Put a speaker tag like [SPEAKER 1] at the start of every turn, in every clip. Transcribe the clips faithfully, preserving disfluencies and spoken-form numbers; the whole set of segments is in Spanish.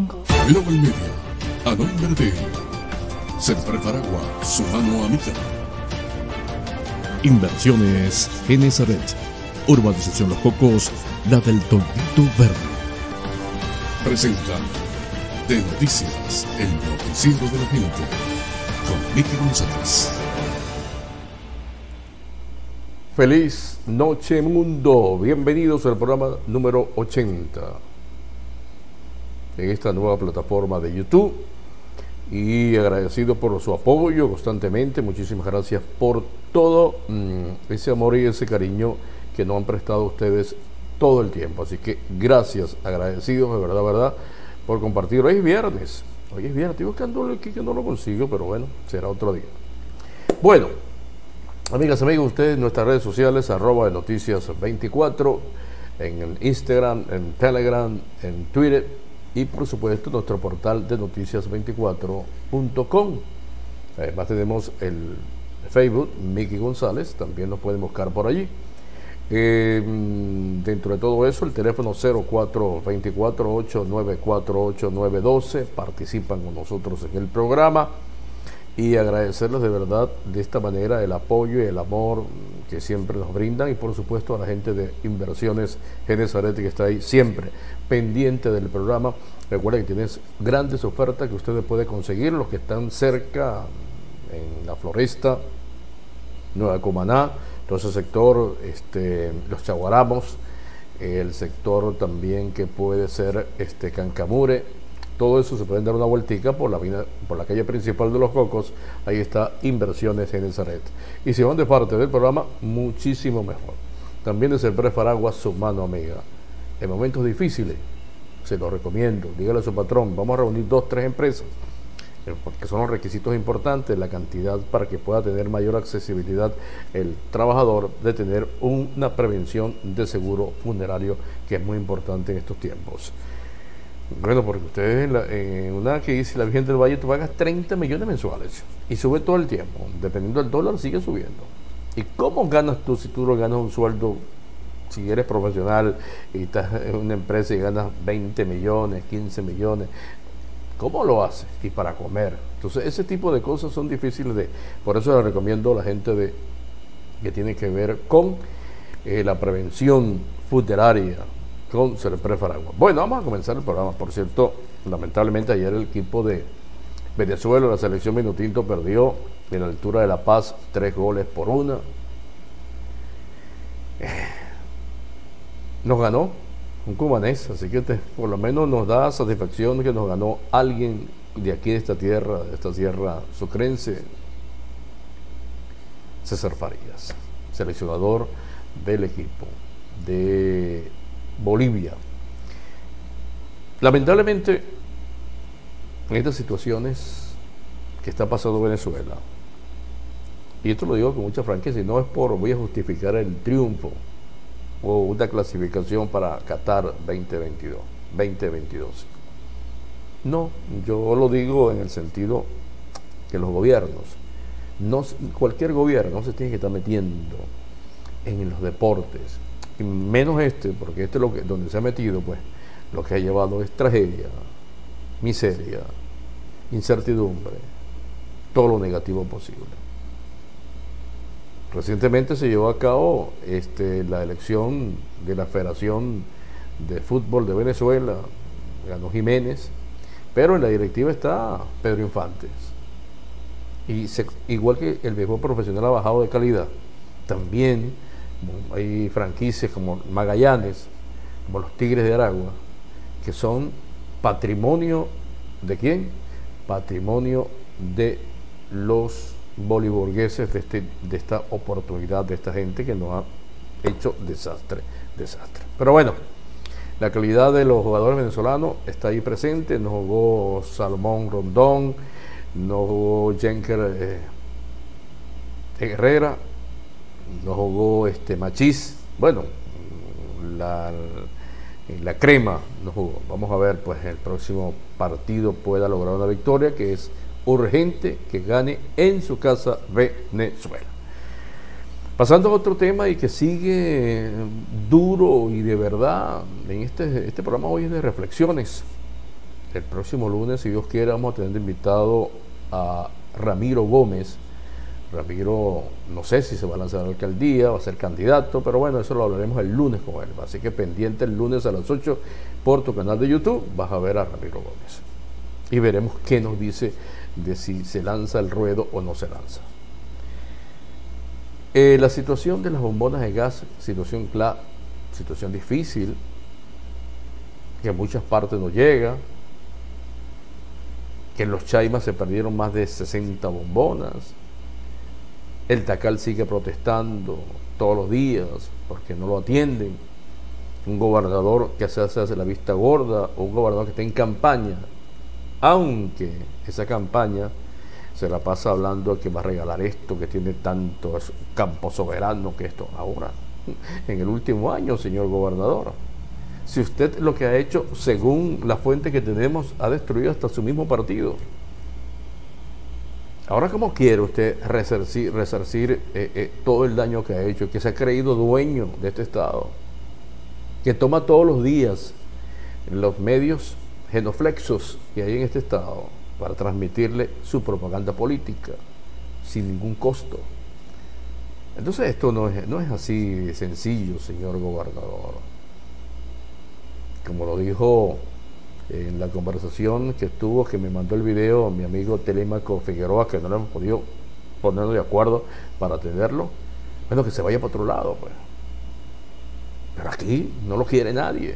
[SPEAKER 1] Global Media, a nombre de Sempre Faragua, su mano amiga. Inversiones Genesaret, Urbanización Los Cocos, la del Tollito Verde. Presenta de Noticias, el noticiero de la gente, con Miki González.
[SPEAKER 2] Feliz noche mundo, bienvenidos al programa número ochenta en esta nueva plataforma de YouTube y agradecido por su apoyo constantemente. Muchísimas gracias por todo mmm, ese amor y ese cariño que nos han prestado ustedes todo el tiempo, así que gracias, agradecidos de verdad, verdad, por compartir. Hoy es viernes, hoy es viernes, estoy buscando aquí que no lo consigo, pero bueno, será otro día. Bueno, amigas, amigos, ustedes en nuestras redes sociales, arroba de noticias veinticuatro, en Instagram, en Telegram, en Twitter y por supuesto nuestro portal de noticias veinticuatro punto com. Además tenemos el Facebook, Miki González, también nos pueden buscar por allí. Eh, dentro de todo eso, el teléfono cero cuatro dos cuatro, ocho nueve cuatro, ocho nueve uno dos, participan con nosotros en el programa y agradecerles de verdad de esta manera el apoyo y el amor que siempre nos brindan, y por supuesto a la gente de Inversiones Genesaret que está ahí siempre pendiente del programa. Recuerden que tienes grandes ofertas que ustedes pueden conseguir, los que están cerca en la Floresta, Nueva Cumaná, todo ese sector, este, los Chaguaramos, el sector también que puede ser este Cancamure. Todo eso se pueden dar una vueltica por la, por la calle principal de Los Cocos. Ahí está Inversiones Genesaret. Y si van de parte del programa, muchísimo mejor. También es el Faragua, su mano amiga. En momentos difíciles, se lo recomiendo. Dígale a su patrón, vamos a reunir dos, tres empresas, porque son los requisitos importantes, la cantidad para que pueda tener mayor accesibilidad el trabajador de tener una prevención de seguro funerario, que es muy importante en estos tiempos. Bueno, porque ustedes en, la, en una que dice la Virgen del Valle, tú pagas treinta millones mensuales y sube todo el tiempo, dependiendo del dólar sigue subiendo. ¿Y cómo ganas tú si tú no ganas un sueldo, si eres profesional y estás en una empresa y ganas veinte millones, quince millones? ¿Cómo lo haces? Y para comer. Entonces ese tipo de cosas son difíciles de... Por eso les recomiendo a la gente de que tiene que ver con eh, la prevención funeraria con Sempre Faragua. Bueno, vamos a comenzar el programa. Por cierto, lamentablemente ayer el equipo de Venezuela, la selección Vinotinto, perdió en la altura de La Paz tres goles por una. Nos ganó un cubanés, así que te, por lo menos nos da satisfacción que nos ganó alguien de aquí, de esta tierra, de esta tierra sucrense. César Farías, seleccionador del equipo de Bolivia. Lamentablemente, en estas situaciones que está pasando Venezuela, y esto lo digo con mucha franqueza, y no es por voy a justificar el triunfo o una clasificación para Qatar veinte veintidós, veinte veintidós. No, yo lo digo en el sentido que los gobiernos, no, cualquier gobierno no se tiene que estar metiendo en los deportes, y menos este, porque este es lo que, donde se ha metido, pues lo que ha llevado es tragedia, miseria, incertidumbre, todo lo negativo posible. Recientemente se llevó a cabo este, la elección de la Federación de Fútbol de Venezuela, ganó Jiménez, pero en la directiva está Pedro Infantes, y se, igual que el béisbol profesional ha bajado de calidad, también hay franquicias como Magallanes, como los Tigres de Aragua, que son patrimonio ¿de quién? Patrimonio de los boliburgueses de, este, de esta oportunidad, de esta gente que nos ha hecho desastre, desastre. Pero bueno, la calidad de los jugadores venezolanos está ahí presente. Nos jugó Salomón Rondón, nos jugó Jenker eh, Herrera, nos jugó este Machís, bueno, la, la crema nos jugó. Vamos a ver, pues el próximo partido pueda lograr una victoria, que es urgente que gane en su casa Venezuela. Pasando a otro tema y que sigue duro y de verdad, en este, este programa hoy es de reflexiones. el próximo lunes, si Dios quiere, vamos a tener invitado a Ramiro Gómez. Ramiro, no sé si se va a lanzar a la alcaldía, va a ser candidato, pero bueno, eso lo hablaremos el lunes con él. Así que pendiente el lunes a las ocho por tu canal de YouTube, vas a ver a Ramiro Gómez. Y veremos qué nos dice de si se lanza el ruedo o no se lanza. Eh, la situación de las bombonas de gas, situación clara, situación difícil, que en muchas partes no llega, que en los Chaimas se perdieron más de sesenta bombonas. El Tacal sigue protestando todos los días porque no lo atienden. Un gobernador que se hace la vista gorda, o un gobernador que está en campaña, aunque esa campaña se la pasa hablando de que va a regalar esto, que tiene tantos campos soberanos, que esto ahora, en el último año, señor gobernador. Si usted lo que ha hecho, según la fuente que tenemos, ha destruido hasta su mismo partido. Ahora, ¿cómo quiere usted resarcir, resarcir eh, eh, todo el daño que ha hecho, que se ha creído dueño de este Estado, que toma todos los días los medios genuflexos que hay en este Estado para transmitirle su propaganda política sin ningún costo? Entonces esto no es, no es así sencillo, señor gobernador. Como lo dijo en la conversación que estuvo, que me mandó el video mi amigo Telemaco Figueroa, que no le hemos podido ponernos de acuerdo para atenderlo, bueno, que se vaya para otro lado, pues. Pero aquí no lo quiere nadie.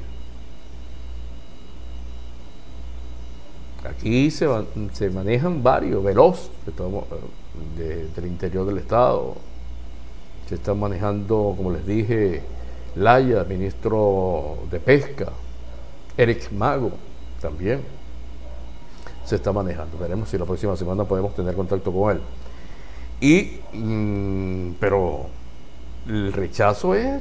[SPEAKER 2] Aquí se, se manejan varios, Veloz, que estamos, de, del interior del Estado. Se están manejando, como les dije, Laya, ministro de Pesca. Eric Mago también se está manejando. Veremos si la próxima semana podemos tener contacto con él. Y, mmm, pero el rechazo es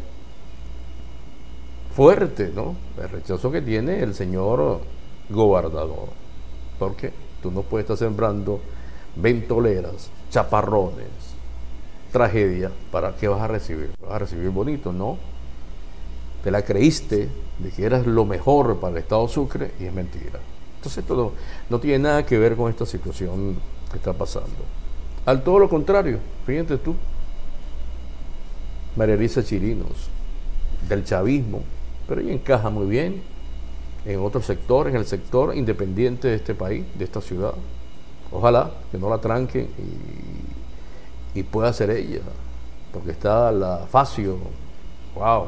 [SPEAKER 2] fuerte, ¿no? El rechazo que tiene el señor gobernador. Porque tú no puedes estar sembrando ventoleras, chaparrones, tragedia. ¿Para qué vas a recibir? ¿Vas a recibir bonito? No. Te la creíste de que eras lo mejor para el Estado Sucre y es mentira. Entonces esto no, no tiene nada que ver con esta situación que está pasando. Al todo lo contrario, fíjate tú, María Elisa Chirinos, del chavismo, pero ella encaja muy bien en otros sectores, en el sector independiente de este país, de esta ciudad. Ojalá que no la tranquen y, y pueda ser ella, porque está la Facio, wow,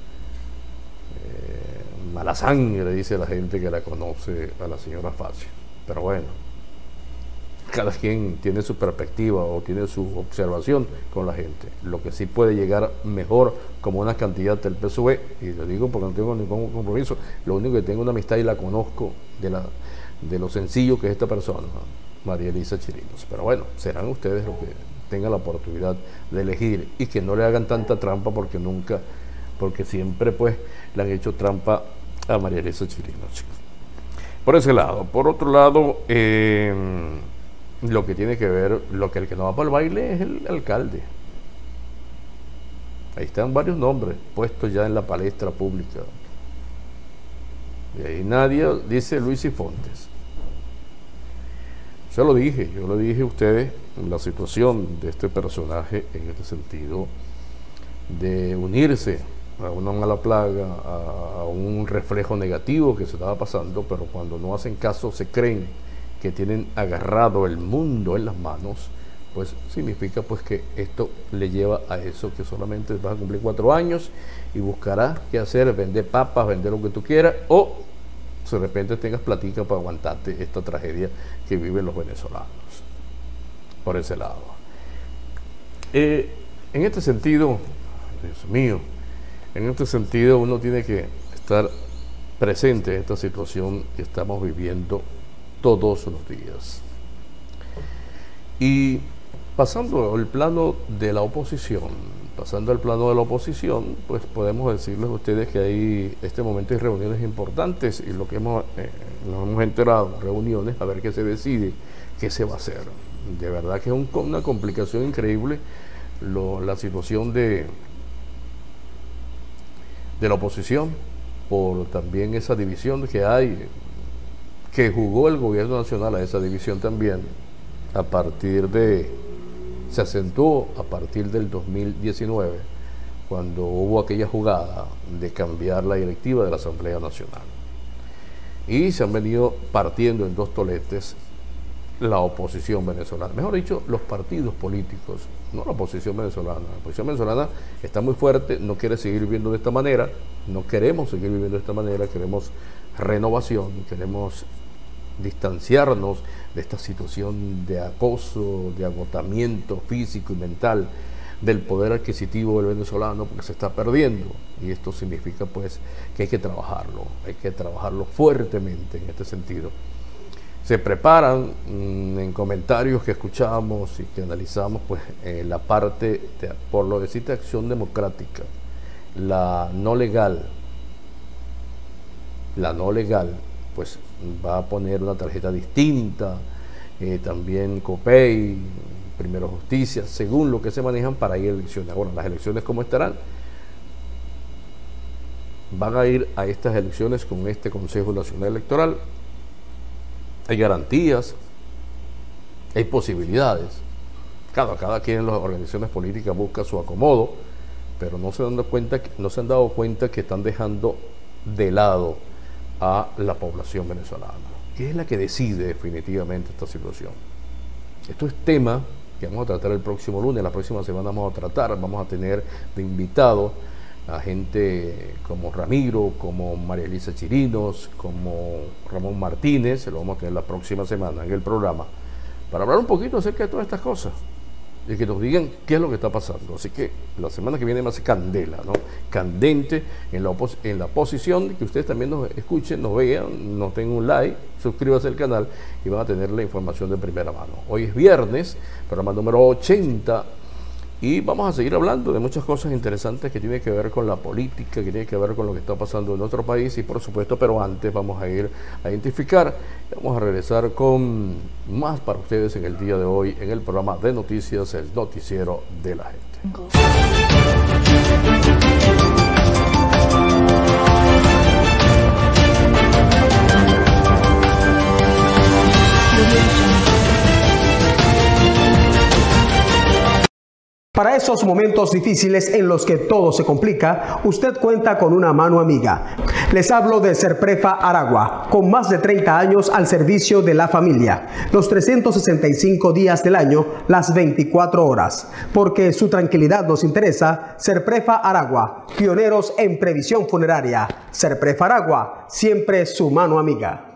[SPEAKER 2] eh, mala sangre, dice la gente que la conoce a la señora Facio. Pero bueno, cada quien tiene su perspectiva o tiene su observación con la gente. Lo que sí puede llegar mejor como una candidata del P S U V, y lo digo porque no tengo ningún compromiso, lo único que tengo una amistad y la conozco de, la, de lo sencillo que es esta persona, María Elisa Chirinos. Pero bueno, serán ustedes los que tengan la oportunidad de elegir y que no le hagan tanta trampa, porque nunca, porque siempre pues le han hecho trampa a María Elisa Chirinos. Por ese lado. Por otro lado, eh, lo que tiene que ver, lo que el que no va para el baile es el alcalde. Ahí están varios nombres puestos ya en la palestra pública. Y ahí nadie dice Luis y Fontes. Yo lo dije, yo lo dije a ustedes, la situación de este personaje en este sentido de unirse a una mala plaga, a, a un reflejo negativo que se estaba pasando, pero cuando no hacen caso se creen que tienen agarrado el mundo en las manos, pues significa pues que esto le lleva a eso, que solamente vas a cumplir cuatro años y buscarás qué hacer, vender papas, vender lo que tú quieras, o de repente tengas platica para aguantarte esta tragedia que viven los venezolanos. Por ese lado. Eh, en este sentido, Dios mío, en este sentido uno tiene que estar presente en esta situación que estamos viviendo todos los días. Y pasando al plano de la oposición, pasando al plano de la oposición, pues podemos decirles a ustedes que hay este momento hay reuniones importantes, y lo que hemos, eh, nos hemos enterado, reuniones, a ver qué se decide, qué se va a hacer. De verdad que es un, una complicación increíble lo, la situación de, de la oposición, por también esa división que hay, que jugó el gobierno nacional a esa división también, a partir de, se acentuó a partir del dos mil diecinueve, cuando hubo aquella jugada de cambiar la directiva de la Asamblea Nacional. Y se han venido partiendo en dos toletes la oposición venezolana, mejor dicho, los partidos políticos, no la oposición venezolana. La oposición venezolana está muy fuerte, no quiere seguir viviendo de esta manera, no queremos seguir viviendo de esta manera, queremos renovación, queremos distanciarnos de esta situación de acoso, de agotamiento físico y mental del poder adquisitivo del venezolano, porque se está perdiendo, y esto significa pues que hay que trabajarlo, hay que trabajarlo fuertemente en este sentido. Se preparan mmm, en comentarios que escuchamos y que analizamos pues eh, la parte, de, por lo decirte, acción democrática, la no legal, la no legal, pues va a poner una tarjeta distinta, eh, también COPEI, Primero Justicia, según lo que se manejan para ir a elecciones. Ahora, las elecciones, ¿cómo estarán? Van a ir a estas elecciones con este Consejo Nacional Electoral. Hay garantías, hay posibilidades. Cada, cada quien en las organizaciones políticas busca su acomodo, pero no se han dado cuenta, no se han dado cuenta que están dejando de lado a la población venezolana, que es la que decide definitivamente esta situación. Esto es tema que vamos a tratar el próximo lunes. La próxima semana vamos a tratar, vamos a tener de invitados a gente como Ramiro, como María Elisa Chirinos, como Ramón Martínez. Se lo vamos a tener la próxima semana en el programa para hablar un poquito acerca de todas estas cosas y que nos digan qué es lo que está pasando. Así que la semana que viene va a ser candela, ¿no? Candente en la, opos en la posición, que ustedes también nos escuchen, nos vean, nos den un like, suscríbanse al canal y van a tener la información de primera mano. Hoy es viernes, programa número ochenta, y vamos a seguir hablando de muchas cosas interesantes que tienen que ver con la política, que tienen que ver con lo que está pasando en nuestro país, y por supuesto, pero antes vamos a ir a identificar, vamos a regresar con más para ustedes en el día de hoy en el programa de noticias, el noticiero de la gente.
[SPEAKER 3] Para esos momentos difíciles en los que todo se complica, usted cuenta con una mano amiga. Les hablo de Serprefa Aragua, con más de treinta años al servicio de la familia, los trescientos sesenta y cinco días del año, las veinticuatro horas. Porque su tranquilidad nos interesa, Serprefa Aragua, pioneros en previsión funeraria. Serprefa Aragua, siempre su mano amiga.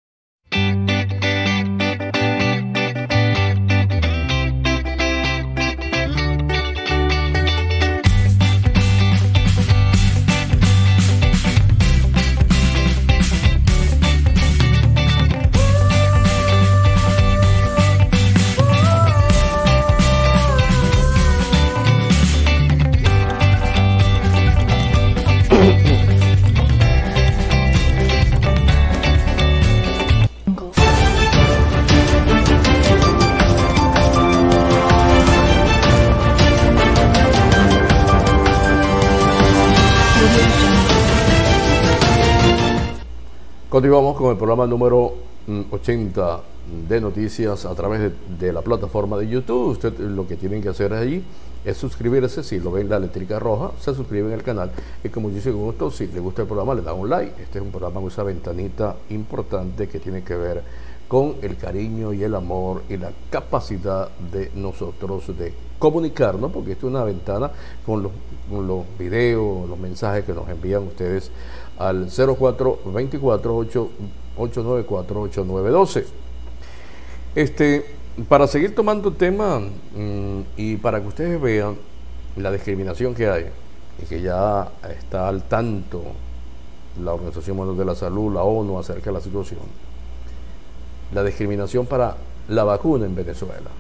[SPEAKER 2] Continuamos con el programa número ochenta de noticias a través de, de la plataforma de YouTube. Usted lo que tienen que hacer allí es suscribirse. Si lo ven la eléctrica roja, se suscriben al canal, y como dice con gusto, si le gusta el programa, le dan un like. Este es un programa con esa ventanita importante que tiene que ver con el cariño y el amor y la capacidad de nosotros de comunicarnos, porque esto es una ventana con los, con los videos, los mensajes que nos envían ustedes al cero cuatro veinticuatro, ocho nueve cuatro, ocho nueve doce. Este, para seguir tomando tema mmm, y para que ustedes vean la discriminación que hay, y que ya está al tanto la Organización Mundial de la Salud, la ONU, acerca de la situación, la discriminación para la vacuna en Venezuela.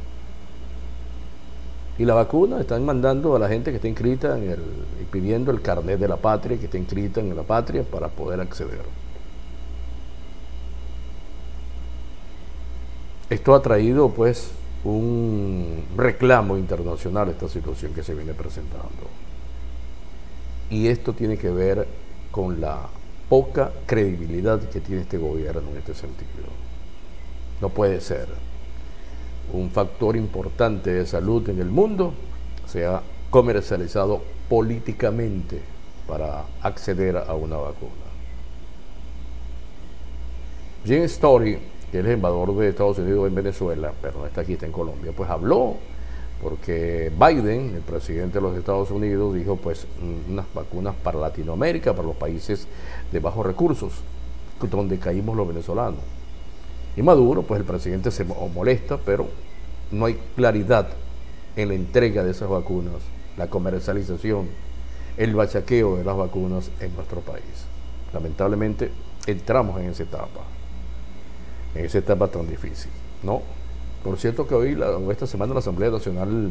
[SPEAKER 2] Y la vacuna están mandando a la gente que está inscrita en el, y pidiendo el carnet de la patria, que está inscrita en la patria para poder acceder. Esto ha traído pues un reclamo internacional, esta situación que se viene presentando. Y esto tiene que ver con la poca credibilidad que tiene este gobierno en este sentido. No puede ser un factor importante de salud en el mundo sea comercializado políticamente para acceder a una vacuna. Jim Story, que es el embajador de Estados Unidos en Venezuela, pero no está aquí, está en Colombia, pues habló porque Biden, el presidente de los Estados Unidos, dijo pues unas vacunas para Latinoamérica, para los países de bajos recursos, donde caímos los venezolanos. Y Maduro, pues el presidente se molesta, pero no hay claridad en la entrega de esas vacunas, la comercialización, el bachaqueo de las vacunas en nuestro país. Lamentablemente entramos en esa etapa, en esa etapa tan difícil, ¿no? Por cierto que hoy, la, esta semana, la Asamblea Nacional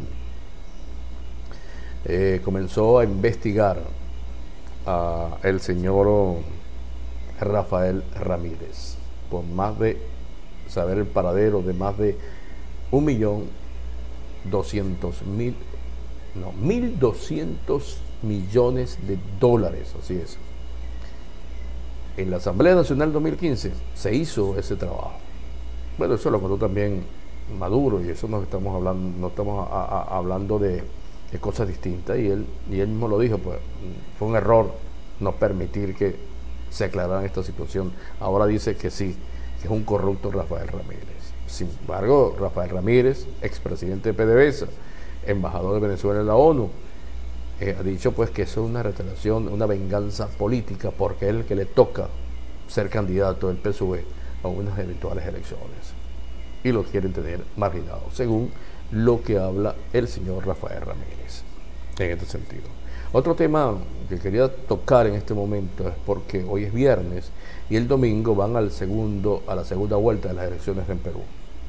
[SPEAKER 2] eh, comenzó a investigar a el señor Rafael Ramírez por más de saber el paradero de más de un millón doscientos mil, no, mil doscientos millones de dólares, así es. En la Asamblea Nacional dos mil quince se hizo ese trabajo. Bueno, eso lo contó también Maduro, y eso no estamos hablando, no estamos a, a, hablando de, de cosas distintas, y él, y él mismo lo dijo, pues fue un error no permitir que se aclarara esta situación. Ahora dice que sí, que es un corrupto Rafael Ramírez. Sin embargo, Rafael Ramírez, expresidente de PDVSA, embajador de Venezuela en la ONU, eh, ha dicho pues que eso es una retaliación, una venganza política, porque es el que le toca ser candidato del P S U V a unas eventuales elecciones, y lo quieren tener marginado, según lo que habla el señor Rafael Ramírez en este sentido. Otro tema que quería tocar en este momento es porque hoy es viernes y el domingo van al segundo, a la segunda vuelta de las elecciones en Perú.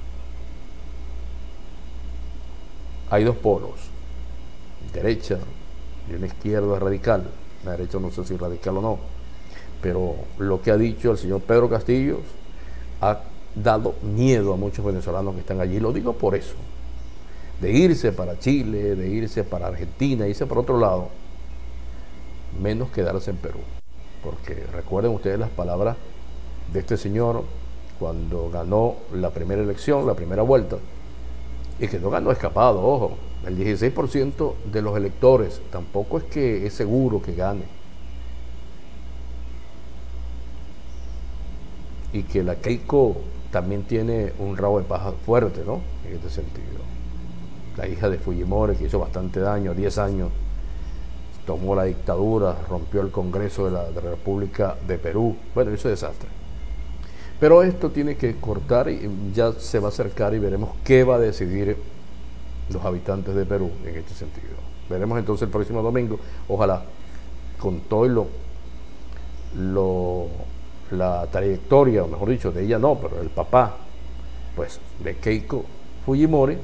[SPEAKER 2] Hay dos polos, derecha y una izquierda radical. La derecha no sé si radical o no, pero lo que ha dicho el señor Pedro Castillo ha dado miedo a muchos venezolanos que están allí. Lo digo por eso, de irse para Chile, de irse para Argentina, irse para otro lado, menos quedarse en Perú. Porque recuerden ustedes las palabras de este señor cuando ganó la primera elección, la primera vuelta, y que no ganó escapado, ojo, el dieciséis por ciento de los electores, tampoco es que es seguro que gane. Y que la Keiko también tiene un rabo de paja fuerte, ¿no? En este sentido. La hija de Fujimori, que hizo bastante daño, diez años, tomó la dictadura, rompió el Congreso de la, de la República de Perú. Bueno, hizo desastre. Pero esto tiene que cortar y ya se va a acercar y veremos qué va a decidir los habitantes de Perú en este sentido. Veremos entonces el próximo domingo, ojalá, con todo lo, lo la trayectoria, o mejor dicho, de ella no, pero el papá, pues, de Keiko Fujimori,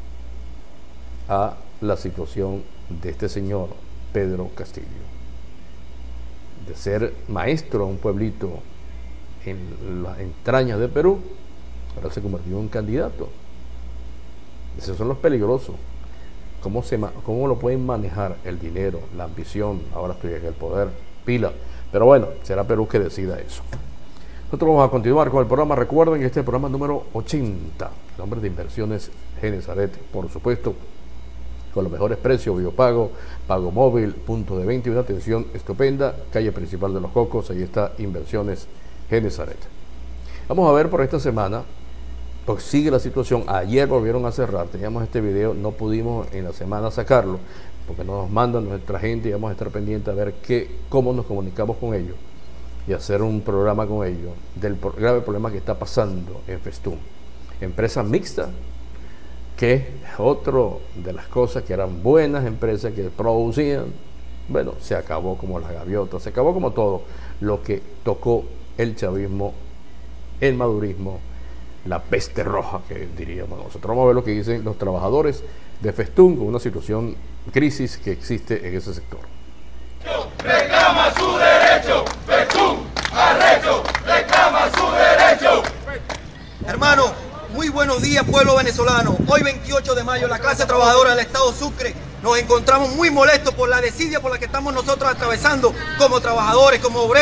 [SPEAKER 2] a la situación de este señor Pedro Castillo, de ser maestro a un pueblito en las entrañas de Perú, ahora se convirtió en candidato. Esos son los peligrosos. ¿Cómo, se, cómo lo pueden manejar el dinero, la ambición? Ahora estoy en el poder, pila. Pero bueno, será Perú que decida eso. Nosotros vamos a continuar con el programa. Recuerden que este es el programa número ochenta, nombre de Inversiones Genesaret, por supuesto, con los mejores precios, biopago, pago móvil, punto de venta y una atención estupenda, calle principal de Los Cocos, ahí está Inversiones Genesaret. Vamos a ver por esta semana, pues sigue la situación. Ayer volvieron a cerrar, teníamos este video, no pudimos en la semana sacarlo, porque nos mandan nuestra gente y vamos a estar pendientes a ver qué, cómo nos comunicamos con ellos y hacer un programa con ellos del grave problema que está pasando en Festum, empresa mixta, que es otro de las cosas que eran buenas empresas que producían. Bueno, se acabó como las gaviotas, se acabó como todo lo que tocó el chavismo, el madurismo, la peste roja, que diríamos nosotros. Vamos a ver lo que dicen los trabajadores de Festum con una situación, crisis que existe en ese sector.
[SPEAKER 4] Reclama su derecho, Festum, arrecho, reclama su derecho.
[SPEAKER 5] Hermano, muy buenos días, pueblo venezolano. Hoy veintiocho de mayo, la clase trabajadora del estado Sucre nos encontramos muy molestos por la desidia por la que estamos nosotros atravesando como trabajadores, como obreros,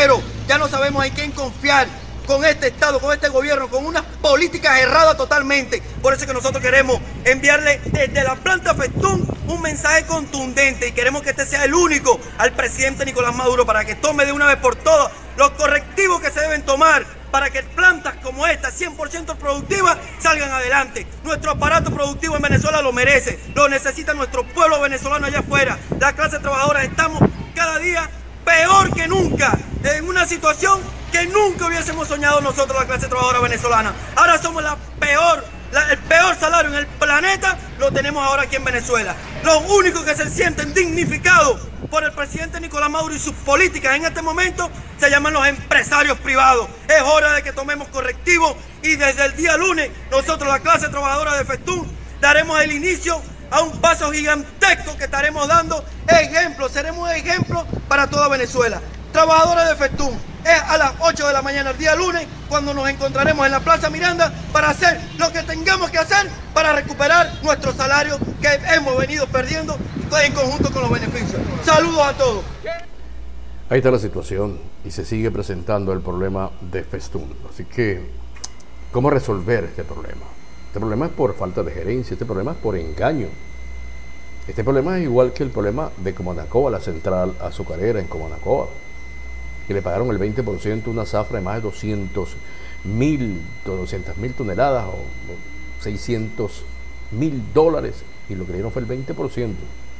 [SPEAKER 5] Ya no sabemos en quién confiar con este Estado, con este gobierno, con unas políticas erradas totalmente. Por eso es que nosotros queremos enviarle desde la planta Festún un mensaje contundente y queremos que este sea el único al presidente Nicolás Maduro para que tome de una vez por todas los correctivos que se deben tomar para que plantas como esta, cien por ciento productivas, salgan adelante. Nuestro aparato productivo en Venezuela lo merece, lo necesita nuestro pueblo venezolano allá afuera. La clase trabajadora estamos cada día peor que nunca, en una situación que nunca hubiésemos soñado nosotros, la clase trabajadora venezolana. Ahora somos la peor, la, el peor salario en el planeta, lo tenemos ahora aquí en Venezuela. Los únicos que se sienten dignificados por el presidente Nicolás Maduro y sus políticas en este momento se llaman los empresarios privados. Es hora de que tomemos correctivos y desde el día lunes nosotros, la clase trabajadora de Festún, daremos el inicio a un paso gigantesco que estaremos dando ejemplo, seremos ejemplo para toda Venezuela. Trabajadores de Festún, es a las ocho de la mañana el día lunes cuando nos encontraremos en la Plaza Miranda para hacer lo que tengamos que hacer para recuperar nuestro salario que hemos venido perdiendo en conjunto con los beneficios. Saludos a todos.
[SPEAKER 2] Ahí está la situación y se sigue presentando el problema de Festún. Así que, ¿cómo resolver este problema? Este problema es por falta de gerencia, este problema es por engaño. Este problema es igual que el problema de Comanacoa, la central azucarera en Comanacoa, que le pagaron el veinte por ciento una zafra de más de doscientos mil toneladas o seiscientos mil dólares y lo que le dieron fue el veinte por ciento.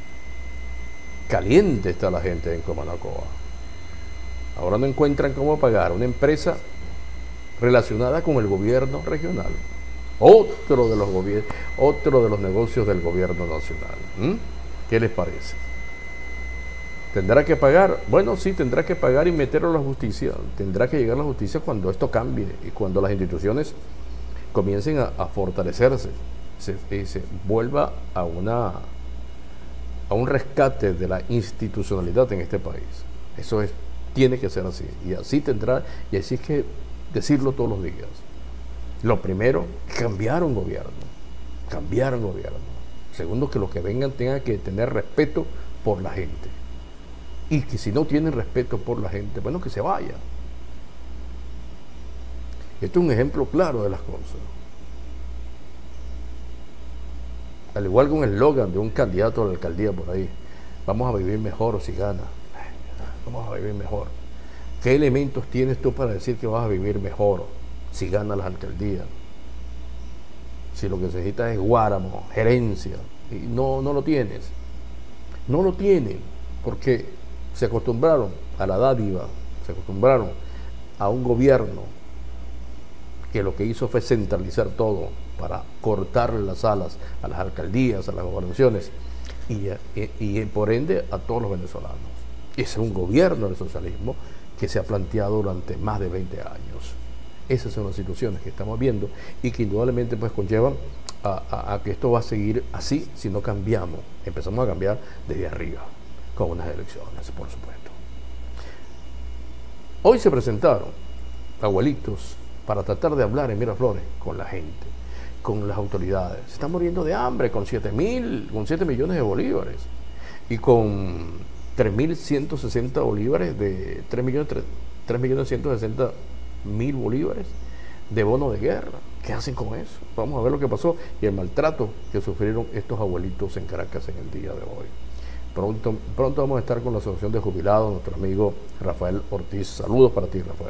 [SPEAKER 2] Caliente está la gente en Comanacoa. Ahora no encuentran cómo pagar una empresa relacionada con el gobierno regional. Otro de los gobiernos, otro de los negocios del gobierno nacional. ¿Mm? ¿Qué les parece? ¿Tendrá que pagar? Bueno, sí, tendrá que pagar y meterlo a la justicia. Tendrá que llegar a la justicia cuando esto cambie y cuando las instituciones comiencen a, a fortalecerse, se, y se vuelva a una a un rescate de la institucionalidad en este país. Eso es, tiene que ser así. Y así tendrá, y así es que decirlo todos los días. Lo primero, cambiar un gobierno. Cambiar un gobierno. Segundo, que los que vengan tengan que tener respeto por la gente. Y que si no tienen respeto por la gente, bueno, que se vayan. Esto es un ejemplo claro de las cosas. Al igual que un eslogan de un candidato a la alcaldía por ahí, vamos a vivir mejor si gana. Vamos a vivir mejor. ¿Qué elementos tienes tú para decir que vas a vivir mejor si gana la alcaldía? Si lo que necesitas es guáramo, gerencia, y no, no lo tienes. No lo tienen, porque se acostumbraron a la dádiva, se acostumbraron a un gobierno que lo que hizo fue centralizar todo para cortarle las alas a las alcaldías, a las gobernaciones y, y, y por ende a todos los venezolanos. Ese es un gobierno del socialismo que se ha planteado durante más de veinte años. Esas son las situaciones que estamos viendo y que indudablemente pues conllevan a, a, a que esto va a seguir así si no cambiamos. Empezamos a cambiar desde arriba, con unas elecciones, por supuesto. Hoy se presentaron abuelitos para tratar de hablar en Miraflores con la gente, con las autoridades. Se están muriendo de hambre con siete mil, con siete millones de bolívares y con tres mil ciento sesenta bolívares de tres millones ciento sesenta mil bolívares de bono de guerra. ¿Qué hacen con eso? Vamos a ver lo que pasó y el maltrato que sufrieron estos abuelitos en Caracas en el día de hoy. Pronto, pronto vamos a estar con la asociación de jubilados, nuestro amigo Rafael Ortiz. Saludos para ti, Rafael.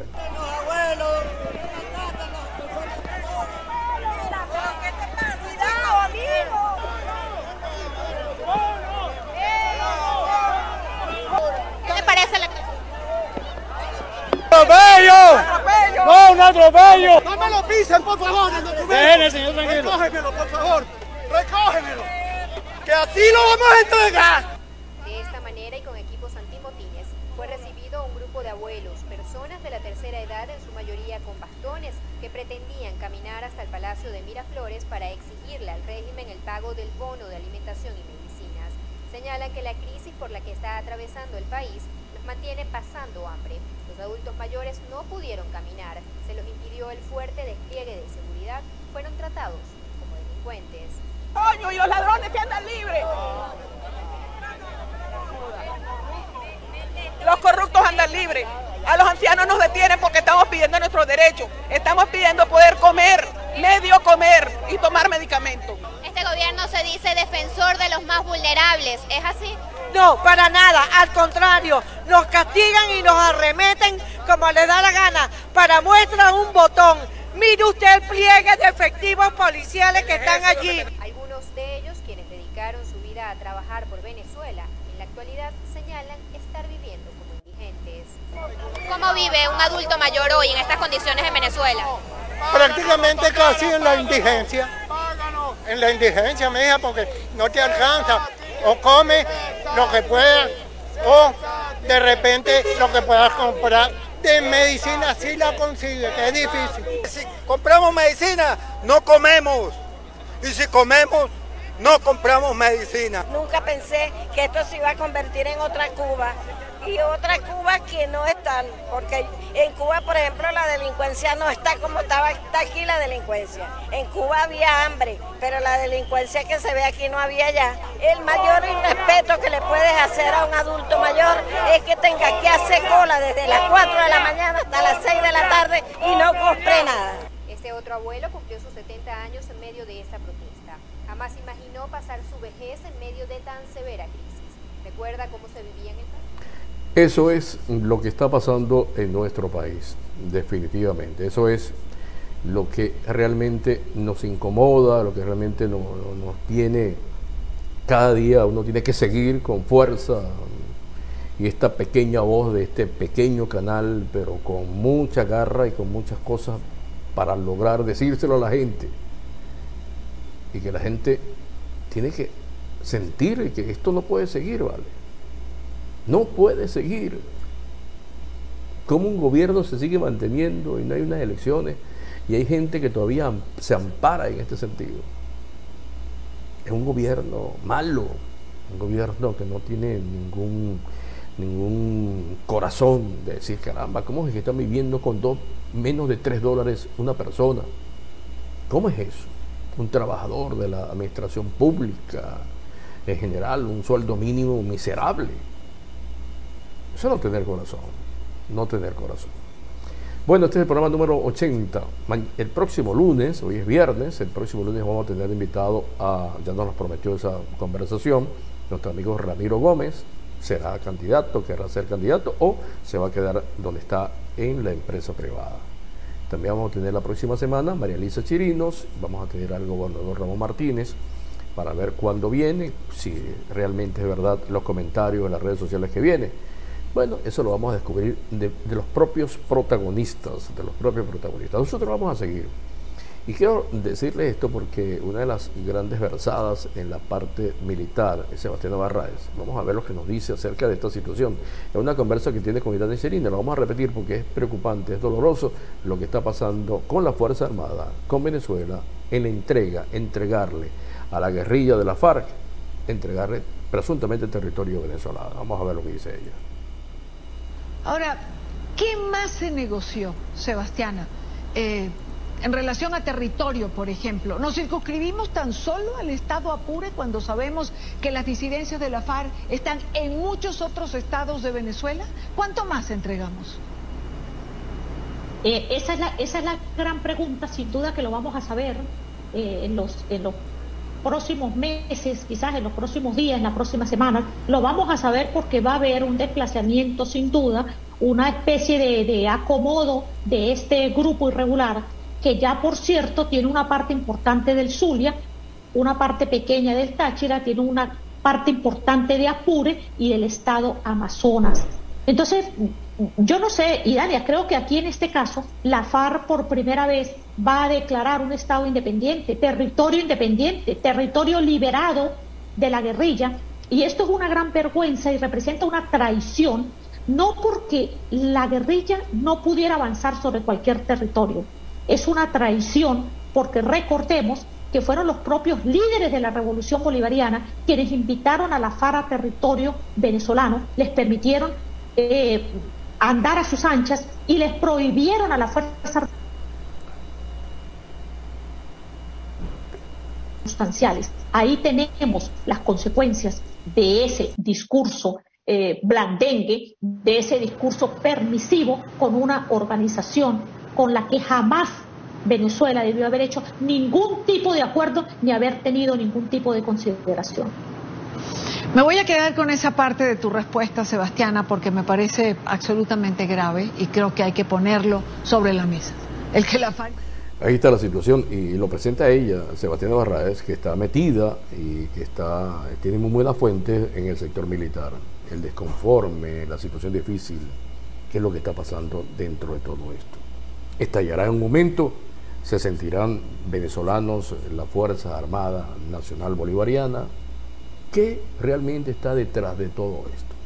[SPEAKER 6] ¡Atropello! ¡No, un atropello!
[SPEAKER 7] ¡No me lo pisen, por favor!
[SPEAKER 6] Déjeme, señor, tranquilo.
[SPEAKER 7] Recógemelo, por favor. Recógemelo. Que así lo vamos a entregar.
[SPEAKER 8] De esta manera y con equipos antimotines fue recibido un grupo de abuelos, personas de la tercera edad, en su mayoría con bastones, que pretendían caminar hasta el Palacio de Miraflores para exigirle al régimen el pago del bono de alimentación y medicinas. Señalan que la crisis por la que está atravesando el país los mantiene pasando hambre. Los adultos mayores no pudieron caminar, se los impidió el fuerte despliegue de seguridad, fueron tratados como delincuentes.
[SPEAKER 9] ¡Coño! ¡Y los ladrones que andan libres! Los corruptos andan libres. A los ancianos nos detienen porque estamos pidiendo nuestros derechos. Estamos pidiendo poder comer, medio comer y tomar medicamentos.
[SPEAKER 8] Este gobierno se dice defensor de los más vulnerables, ¿es así?
[SPEAKER 10] No, para nada, al contrario, nos castigan y nos arremeten como les da la gana. Para muestra un botón. Mire usted el pliegue de efectivos policiales que están allí.
[SPEAKER 8] Algunos de ellos, quienes dedicaron su vida a trabajar por Venezuela, en la actualidad señalan estar viviendo como indigentes. ¿Cómo vive un adulto mayor hoy en estas condiciones en Venezuela?
[SPEAKER 11] Prácticamente casi en la indigencia. En la indigencia, mija, porque no te alcanza. O come lo que puedas, o de repente lo que puedas comprar. De medicina sí la consigue, que es difícil.
[SPEAKER 7] Si compramos medicina, no comemos. Y si comemos, no compramos medicina.
[SPEAKER 10] Nunca pensé que esto se iba a convertir en otra Cuba. Y otra Cuba que no es tal, porque en Cuba, por ejemplo, la delincuencia no está como estaba está aquí la delincuencia. En Cuba había hambre, pero la delincuencia que se ve aquí no había ya. El mayor irrespeto que le puedes hacer a un adulto mayor es que tenga que hacer cola desde las cuatro de la mañana hasta las seis de la tarde y no compre nada.
[SPEAKER 8] Este otro abuelo cumplió sus setenta años en medio de esta protesta. Jamás imaginó pasar su vejez en medio de tan severa crisis. ¿Recuerda cómo se vivía en el país?
[SPEAKER 2] Eso es lo que está pasando en nuestro país, definitivamente. Eso es lo que realmente nos incomoda, lo que realmente nos, nos tiene, cada día uno tiene que seguir con fuerza. Y esta pequeña voz de este pequeño canal, pero con mucha garra y con muchas cosas para lograr decírselo a la gente. Y que la gente tiene que sentir que esto no puede seguir, ¿vale? No puede seguir. Cómo un gobierno se sigue manteniendo y no hay unas elecciones y hay gente que todavía se ampara en este sentido. Es un gobierno malo, un gobierno que no tiene ningún, ningún corazón de decir, caramba, ¿cómo es que están viviendo con dos, menos de tres dólares una persona? ¿Cómo es eso? Un trabajador de la administración pública, en general, un sueldo mínimo miserable. Eso no tener corazón, no tener corazón. Bueno, este es el programa número ochenta. El próximo lunes, hoy es viernes, el próximo lunes vamos a tener invitado a, ya nos prometió esa conversación, nuestro amigo Ramiro Gómez. Será candidato, querrá ser candidato o se va a quedar donde está en la empresa privada. También vamos a tener la próxima semana María Elisa Chirinos, vamos a tener al gobernador Ramón Martínez para ver cuándo viene, si realmente es verdad los comentarios en las redes sociales que viene. Bueno, eso lo vamos a descubrir de, de los propios protagonistas, de los propios protagonistas. Nosotros vamos a seguir. Y quiero decirles esto porque una de las grandes versadas en la parte militar es Sebastián Navarraez. Vamos a ver lo que nos dice acerca de esta situación. Es una conversa que tiene con Irán Serina, lo vamos a repetir porque es preocupante, es doloroso lo que está pasando con la Fuerza Armada, con Venezuela, en la entrega, entregarle a la guerrilla de la FARC, entregarle presuntamente el territorio venezolano. Vamos a ver lo que dice ella.
[SPEAKER 12] Ahora, ¿qué más se negoció, Sebastiana? Eh, en relación a territorio, por ejemplo, ¿nos circunscribimos tan solo al estado Apure cuando sabemos que las disidencias de la FARC están en muchos otros estados de Venezuela? ¿Cuánto más entregamos?
[SPEAKER 13] Eh, esa, es la, esa es la gran pregunta, sin duda que lo vamos a saber eh, en los... En los próximos meses, quizás en los próximos días, en la próxima semana, lo vamos a saber porque va a haber un desplazamiento sin duda, una especie de, de acomodo de este grupo irregular, que ya por cierto tiene una parte importante del Zulia, una parte pequeña del Táchira, tiene una parte importante de Apure y del estado Amazonas. Entonces, yo no sé, Idalia, creo que aquí en este caso, la FARC por primera vez va a declarar un estado independiente, territorio independiente, territorio liberado de la guerrilla, y esto es una gran vergüenza y representa una traición, no porque la guerrilla no pudiera avanzar sobre cualquier territorio, es una traición porque recordemos que fueron los propios líderes de la revolución bolivariana quienes invitaron a la FARC a territorio venezolano, les permitieron eh, andar a sus anchas y les prohibieron a la fuerza sustanciales. Ahí tenemos las consecuencias de ese discurso eh, blandengue, de ese discurso permisivo con una organización con la que jamás Venezuela debió haber hecho ningún tipo de acuerdo ni haber tenido ningún tipo de consideración.
[SPEAKER 12] Me voy a quedar con esa parte de tu respuesta, Sebastiana, porque me parece absolutamente grave y creo que hay que ponerlo sobre la mesa. El que la fa...
[SPEAKER 2] Ahí está la situación y lo presenta ella, Sebastiana Barraez, que está metida y que está tiene muy buenas fuentes en el sector militar. El desconforme, la situación difícil, qué es lo que está pasando dentro de todo esto. Estallará en un momento, se sentirán venezolanos, la Fuerza Armada Nacional Bolivariana. ¿Qué realmente está detrás de todo esto?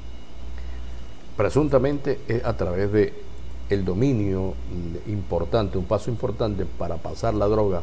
[SPEAKER 2] Presuntamente es a través de el dominio importante, un paso importante para pasar la droga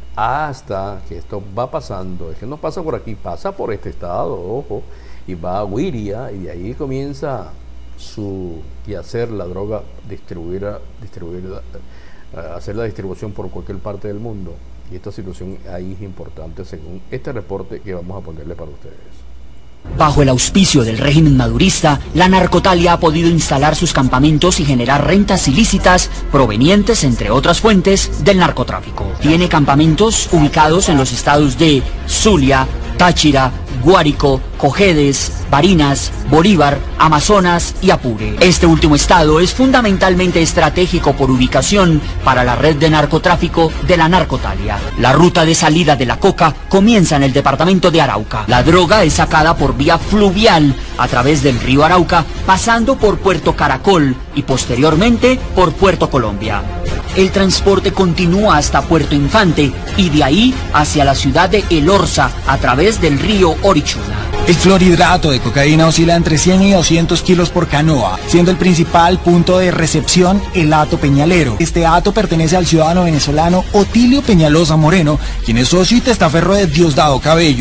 [SPEAKER 2] hasta que esto va pasando, es que no pasa por aquí, pasa por este estado, ojo, y va a Guiria y de ahí comienza su y hacer la droga, distribuir, distribuir, hacer la distribución por cualquier parte del mundo. Y esta situación ahí es importante según este reporte que vamos a ponerle para ustedes.
[SPEAKER 14] Bajo el auspicio del régimen madurista, la narcotalia ha podido instalar sus campamentos y generar rentas ilícitas provenientes, entre otras fuentes, del narcotráfico. Tiene campamentos ubicados en los estados de Zulia, Táchira, Guárico, Cojedes, Barinas, Bolívar, Amazonas y Apure. Este último estado es fundamentalmente estratégico por ubicación para la red de narcotráfico de la narcotalia. La ruta de salida de la coca comienza en el departamento de Arauca. La droga es sacada por vía fluvial a través del río Arauca, pasando por Puerto Caracol y posteriormente por Puerto Colombia. El transporte continúa hasta Puerto Infante y de ahí hacia la ciudad de El Orza a través del río Orichuna.
[SPEAKER 15] El clorhidrato de cocaína oscila entre cien y doscientos kilos por canoa, siendo el principal punto de recepción el hato Peñalero. Este hato pertenece al ciudadano venezolano Otilio Peñalosa Moreno, quien es socio y testaferro de Diosdado Cabello.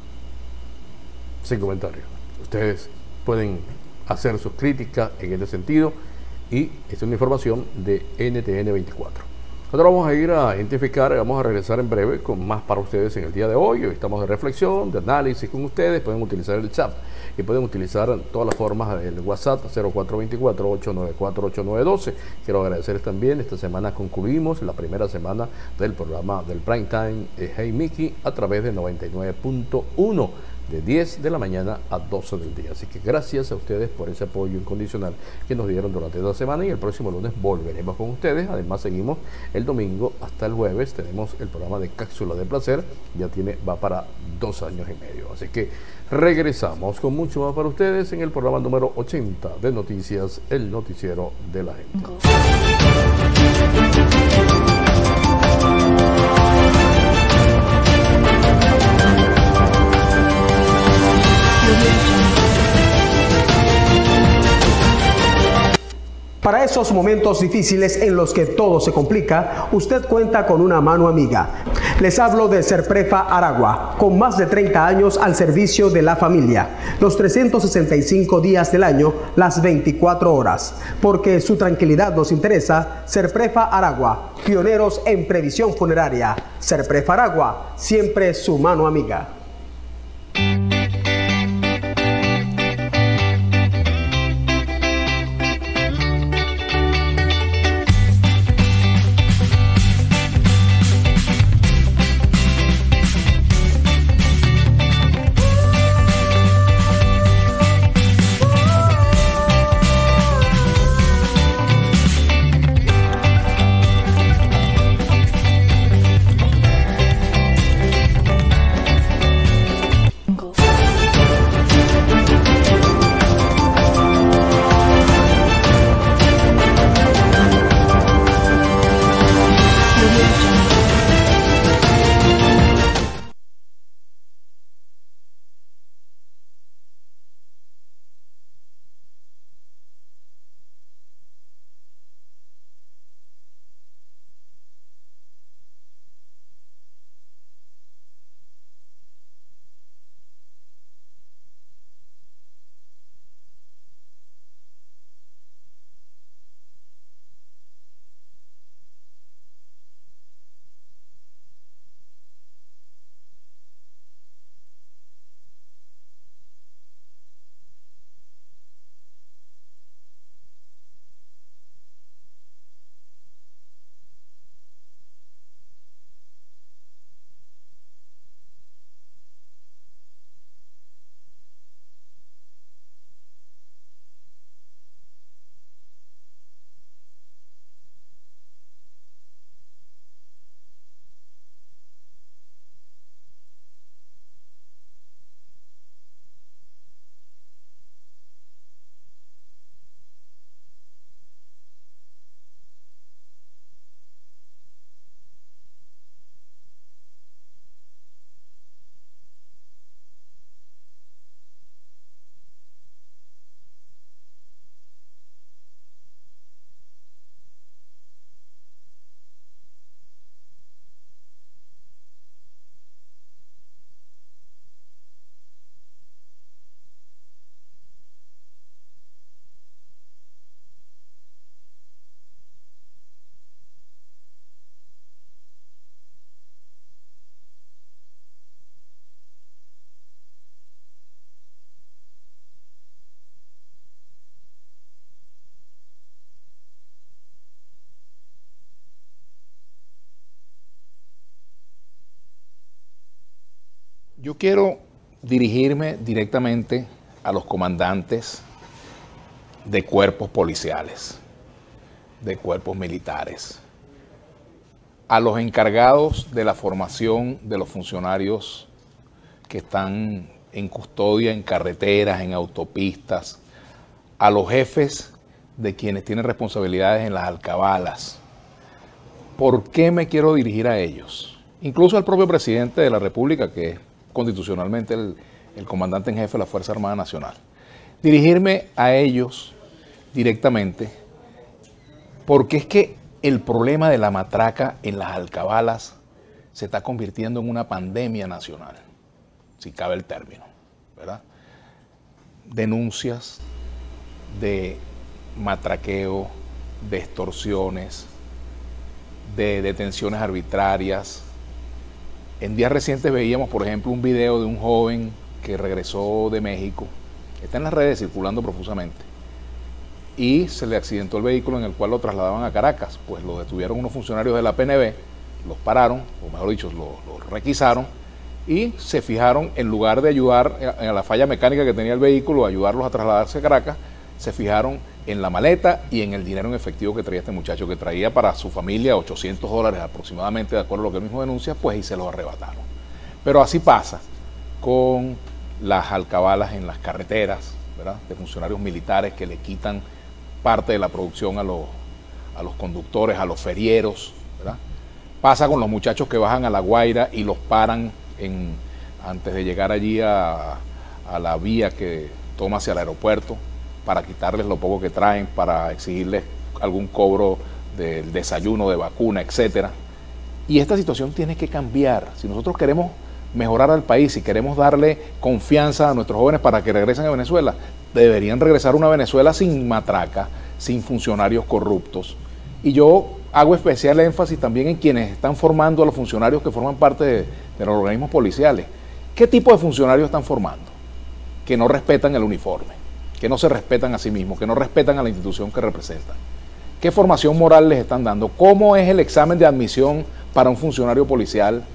[SPEAKER 2] Sin comentarios. Ustedes pueden hacer sus críticas en este sentido y esta es una información de N T N veinticuatro. Nosotros vamos a ir a identificar y vamos a regresar en breve con más para ustedes en el día de hoy. Hoy estamos de reflexión, de análisis con ustedes. Pueden utilizar el chat y pueden utilizar todas las formas del WhatsApp cero cuatro dos cuatro, ocho nueve cuatro, ocho nueve uno dos. Quiero agradecerles también. Esta semana concluimos la primera semana del programa del Prime Time eh, Hey Mickey a través de noventa y nueve punto uno. De diez de la mañana a doce del día. Así que gracias a ustedes por ese apoyo incondicional que nos dieron durante esta semana y el próximo lunes volveremos con ustedes. Además seguimos el domingo hasta el jueves. Tenemos el programa de Cápsula de Placer. Ya tiene, va para dos años y medio. Así que regresamos con mucho más para ustedes en el programa número ochenta de Noticias, el noticiero de la gente.
[SPEAKER 3] Para esos momentos difíciles en los que todo se complica, usted cuenta con una mano amiga. Les hablo de Serprefa Aragua, con más de treinta años al servicio de la familia, los trescientos sesenta y cinco días del año, las veinticuatro horas. Porque su tranquilidad nos interesa, Serprefa Aragua, pioneros en previsión funeraria. Serprefa Aragua, siempre su mano amiga.
[SPEAKER 16] Yo quiero dirigirme directamente a los comandantes de cuerpos policiales, de cuerpos militares, a los encargados de la formación de los funcionarios que están en custodia en carreteras, en autopistas, a los jefes de quienes tienen responsabilidades en las alcabalas. ¿Por qué me quiero dirigir a ellos? Incluso al propio presidente de la República, que es constitucionalmente el, el comandante en jefe de la Fuerza Armada Nacional. Dirigirme a ellos directamente porque es que el problema de la matraca en las alcabalas se está convirtiendo en una pandemia nacional, si cabe el término, ¿verdad? Denuncias de matraqueo, de extorsiones, de detenciones arbitrarias. En días recientes veíamos, por ejemplo, un video de un joven que regresó de México, está en las redes circulando profusamente, y se le accidentó el vehículo en el cual lo trasladaban a Caracas. Pues lo detuvieron unos funcionarios de la P N B, los pararon, o mejor dicho, lo, lo requisaron, y se fijaron, en lugar de ayudar a la falla mecánica que tenía el vehículo, ayudarlos a trasladarse a Caracas, se fijaron en la maleta y en el dinero en efectivo que traía este muchacho, que traía para su familia ochocientos dólares aproximadamente, de acuerdo a lo que él mismo denuncia, pues y se los arrebataron. Pero así pasa con las alcabalas en las carreteras, ¿verdad?, de funcionarios militares que le quitan parte de la producción a los, a los conductores, a los ferieros, ¿verdad? Pasa con los muchachos que bajan a La Guaira y los paran en, antes de llegar allí a, a la vía que toma hacia el aeropuerto, para quitarles lo poco que traen, para exigirles algún cobro del desayuno, de vacuna, etcétera. Y esta situación tiene que cambiar. Si nosotros queremos mejorar al país, si queremos darle confianza a nuestros jóvenes para que regresen a Venezuela, deberían regresar a una Venezuela sin matraca, sin funcionarios corruptos. Y yo hago especial énfasis también en quienes están formando a los funcionarios que forman parte de, de los organismos policiales. ¿Qué tipo de funcionarios están formando? Que no respetan el uniforme, que no se respetan a sí mismos, que no respetan a la institución que representan. ¿Qué formación moral les están dando? ¿Cómo es el examen de admisión para un funcionario policial?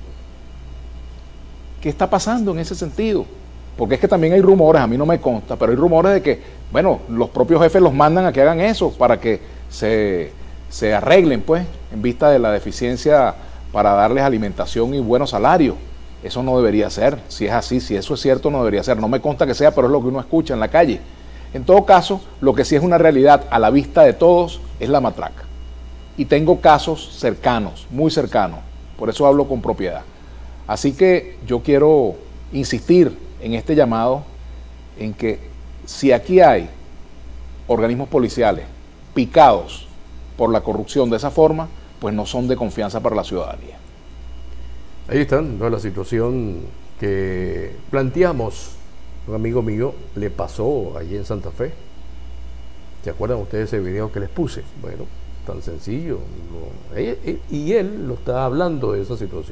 [SPEAKER 16] ¿Qué está pasando en ese sentido? Porque es que también hay rumores, a mí no me consta, pero hay rumores de que, bueno, los propios jefes los mandan a que hagan eso para que se, se arreglen, pues, en vista de la deficiencia para darles alimentación y buenos salarios. Eso no debería ser. Si es así, si eso es cierto, no debería ser. No me consta que sea, pero es lo que uno escucha en la calle. En todo caso, lo que sí es una realidad a la vista de todos es la matraca. Y tengo casos cercanos, muy cercanos. Por eso hablo con propiedad. Así que yo quiero insistir en este llamado, en que si aquí hay organismos policiales picados por la corrupción de esa forma, pues no son de confianza para la ciudadanía.
[SPEAKER 2] Ahí están, ¿no?, la situación que planteamos. Un amigo mío le pasó allí en Santa Fe. ¿Se acuerdan ustedes ese video que les puse? Bueno, tan sencillo. No, él, él, y él lo está hablando de esa situación.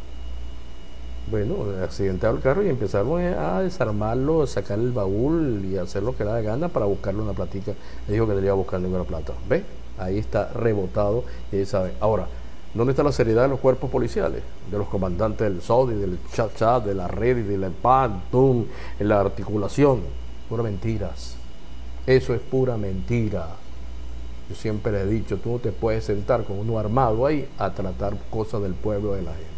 [SPEAKER 2] Bueno, accidentaron el carro y empezaron a desarmarlo, a sacar el baúl y a hacer lo que le da gana para buscarle una platica. Le dijo que no le iba a buscar ninguna plata. ¿Ve? Ahí está rebotado y él sabe. Ahora, ¿dónde está la seriedad de los cuerpos policiales? De los comandantes del S O D y del chat chat, de la red y de la P A N, T U M, en la articulación? Pura mentiras. Eso es pura mentira. Yo siempre le he dicho, tú no te puedes sentar con uno armado ahí a tratar cosas del pueblo, de la gente.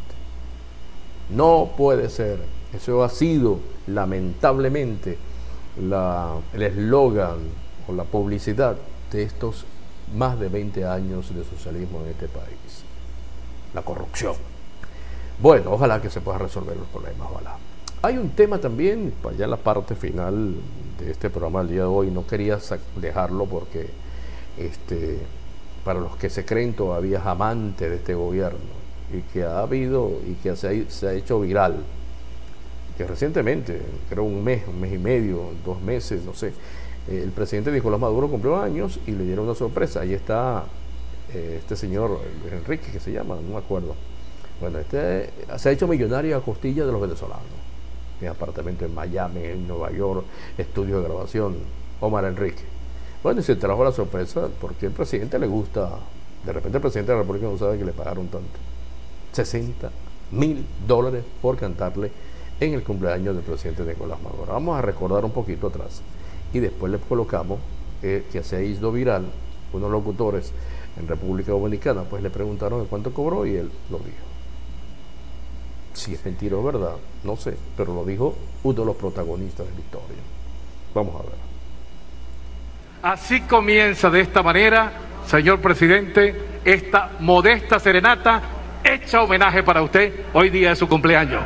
[SPEAKER 2] No puede ser. Eso ha sido, lamentablemente, la, el eslogan o la publicidad de estos más de veinte años de socialismo en este país. La corrupción. Bueno, ojalá que se pueda resolver los problemas, ojalá. Hay un tema también, allá en la parte final de este programa del día de hoy, no quería dejarlo porque este, para los que se creen todavía amantes de este gobierno, y que ha habido y que se ha, se ha hecho viral, que recientemente, creo un mes, un mes y medio, dos meses, no sé, eh, el presidente Nicolás Maduro cumplió años y le dieron una sorpresa. Ahí está eh, este señor Enrique, que se llama, no me acuerdo. Bueno, este se ha hecho millonario a costilla de los venezolanos. Tiene apartamento en Miami, en Nueva York, estudio de grabación. Omar Enrique. Bueno, y se trajo la sorpresa porque el presidente le gusta. De repente el presidente de la República no sabe que le pagaron tanto. sesenta mil dólares por cantarle en el cumpleaños del presidente Nicolás Maduro. Vamos a recordar un poquito atrás y después le colocamos eh, que se hizo viral unos locutores en República Dominicana, pues le preguntaron en cuánto cobró y él lo dijo. Si es mentira o verdad, no sé, pero lo dijo uno de los protagonistas de la historia. Vamos a ver.
[SPEAKER 17] Así comienza de esta manera, señor presidente, esta modesta serenata hecha homenaje para usted hoy día de su cumpleaños.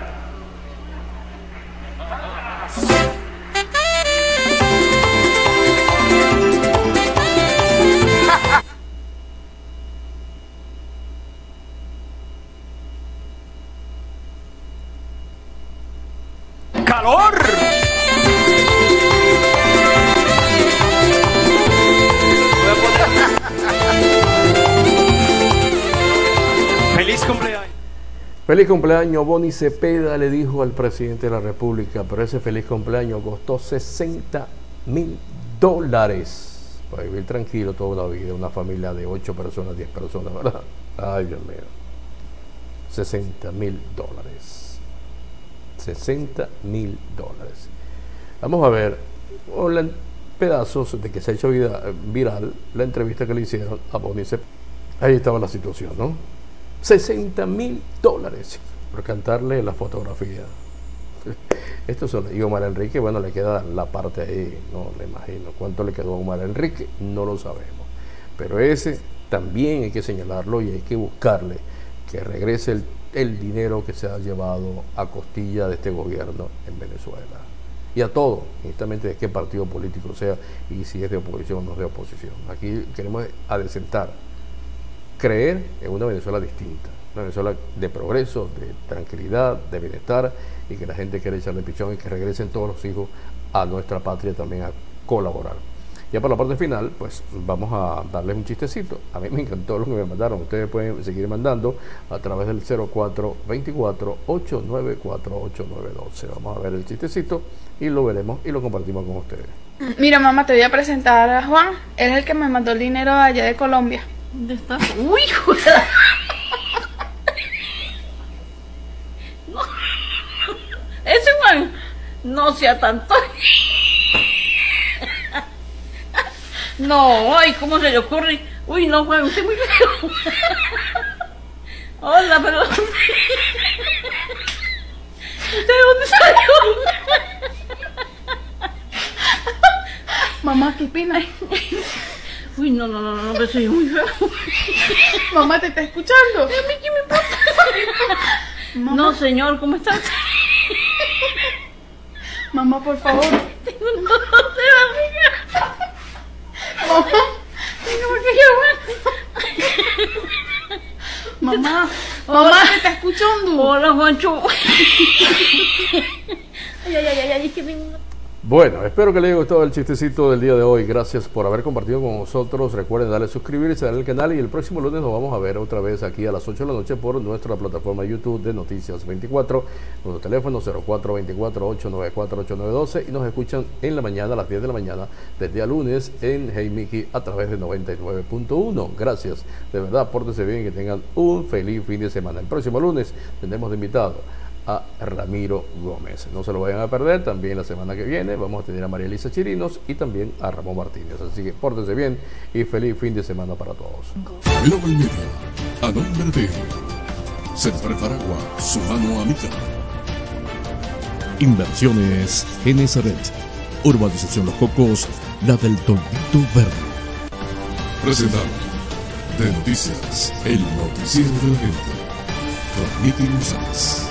[SPEAKER 17] ¡Calor! ¡Feliz cumpleaños!
[SPEAKER 2] Feliz cumpleaños, Boni Cepeda le dijo al presidente de la República, pero ese feliz cumpleaños costó sesenta mil dólares para vivir tranquilo toda la vida, una familia de ocho personas, diez personas, ¿verdad? Ay, Dios mío. sesenta mil dólares. sesenta mil dólares. Vamos a ver un pedazos de que se ha hecho vida, viral la entrevista que le hicieron a Boni Cepeda. Ahí estaba la situación, ¿no? sesenta mil dólares por cantarle la fotografía. Esto son, y Omar Enrique, bueno, le queda la parte ahí, no le imagino cuánto le quedó a Omar Enrique, no lo sabemos, pero ese también hay que señalarlo y hay que buscarle que regrese el, el dinero que se ha llevado a costilla de este gobierno en Venezuela, y a todo, injustamente de qué partido político sea, y si es de oposición o no es de oposición. Aquí queremos adecentar, creer en una Venezuela distinta, una Venezuela de progreso, de tranquilidad, de bienestar, y que la gente quiera echarle pichón y que regresen todos los hijos a nuestra patria también a colaborar. Ya para la parte final, pues vamos a darles un chistecito. A mí me encantó lo que me mandaron. Ustedes pueden seguir mandando a través del cero cuatro veinticuatro, ocho nueve cuatro, ocho nueve doce. Vamos a ver el chistecito y lo veremos y lo compartimos con ustedes.
[SPEAKER 18] Mira, mamá, te voy a presentar a Juan. Él es el que me mandó el dinero allá de Colombia.
[SPEAKER 19] ¿Dónde está? ¡Uy, joder! No. Ese Juan no sea tanto. No, ay, ¿cómo se le ocurre? Uy, no, Juan, usted es muy feo. Hola, pero... ¿Usted de dónde salió?
[SPEAKER 18] Mamá, ¿qué pena?
[SPEAKER 19] Uy, no, no, no, no, pero soy muy feo.
[SPEAKER 18] Mamá, ¿te está escuchando?
[SPEAKER 19] ¿A mí qué me importa? Mamá. No, señor, ¿cómo estás?
[SPEAKER 18] Mamá, por favor.
[SPEAKER 19] Tengo un dolor de barriga.
[SPEAKER 18] Mamá.
[SPEAKER 19] Tengo que llevar.
[SPEAKER 18] Mamá. Mamá, ¿te está escuchando?
[SPEAKER 19] Hola, Juancho. Ay, ay, ay, ay, es que tengo...
[SPEAKER 2] Bueno, espero que les haya gustado el chistecito del día de hoy. Gracias por haber compartido con nosotros. Recuerden darle suscribirse al canal y el próximo lunes nos vamos a ver otra vez aquí a las ocho de la noche por nuestra plataforma YouTube de Noticias veinticuatro. Nuestro teléfono cero cuatro veinticuatro, ocho nueve cuatro, ocho nueve doce y nos escuchan en la mañana a las diez de la mañana del día lunes en Hey Mickey a través de noventa y nueve punto uno. Gracias, de verdad, pórtense bien y que tengan un feliz fin de semana. El próximo lunes tendremos de invitado a Ramiro Gómez. No se lo vayan a perder. También la semana que viene vamos a tener a María Elisa Chirinos y también a Ramón Martínez. Así que pórtense bien y feliz fin de semana para todos.
[SPEAKER 1] Global Media, a nombre de Serpref Aragua, su mano amiga. Inversiones Genesaret, Urbanización Los Cocos, la del Toñito Verde. Presentado de Noticias, el noticiero de la gente. Con Nicky González.